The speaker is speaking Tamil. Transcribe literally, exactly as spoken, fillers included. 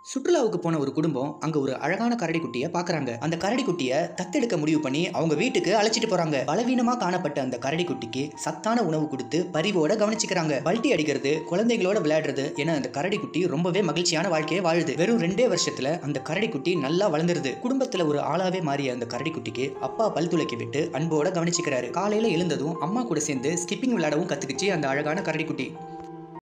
சுற்றுலாவுக்கு போன ஒரு குடும்பம் அங்க ஒரு அழகான கரடி குட்டியை பாக்குறாங்க. அந்த கரடி குட்டியை தத்தெடுக்க முடிவு பண்ணி அவங்க வீட்டுக்கு அழைச்சிட்டு போறாங்க. பலவீனமா காணப்பட்ட அந்த கரடி குட்டிக்கு சத்தான உணவு கொடுத்து பரிவோட கவனிச்சுக்கிறாங்க. பல்ட்டி அடிக்கிறது, குழந்தைகளோட விளையாடுறது என அந்த கரடி குட்டி ரொம்பவே மகிழ்ச்சியான வாழ்க்கையை வாழுது. வெறும் ரெண்டே வருஷத்துல அந்த கரடி குட்டி நல்லா வளர்ந்துருது. குடும்பத்துல ஒரு ஆளாவே மாறிய அந்த கரடி குட்டிக்கு அப்பா பல் துளைக்கி விட்டு அன்போட கவனிச்சுக்கிறாரு. காலையில எழுந்ததும் அம்மா கூட சேர்ந்து ஸ்கிப்பிங் விளையாடவும் கத்துக்கிச்சு அந்த அழகான கரடி குட்டி.